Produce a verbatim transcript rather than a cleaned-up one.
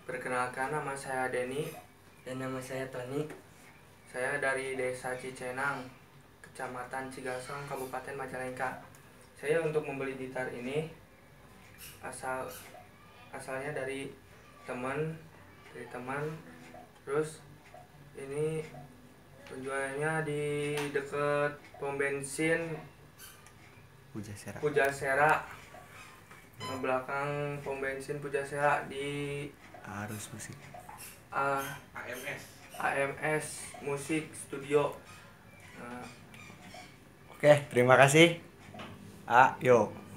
Perkenalkan, nama saya Denny. Dan nama saya Tony. Saya dari Desa Cicenang, Kecamatan Cigasong, Kabupaten Majalengka. Saya untuk membeli gitar ini asal asalnya dari teman, dari teman. Terus ini penjualnya di dekat pom bensin Pujasera. Pujasera. Di belakang pom bensin Pujasera di Arus musik. uh, A M S A M S Musik Studio. Nah, Oke, terima kasih. Ayo.